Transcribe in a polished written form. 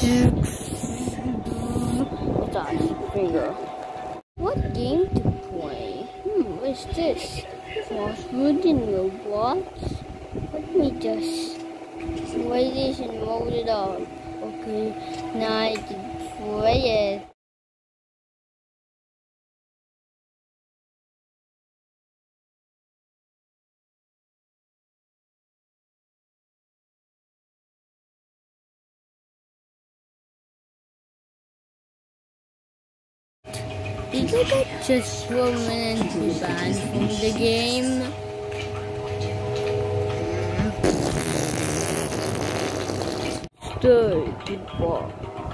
Finger. What game to play? What's this? Crosswoods and robots? Let me just play this and load it up. Okay, now I can play it. Did I get just permanently banned from the game? Goodbye.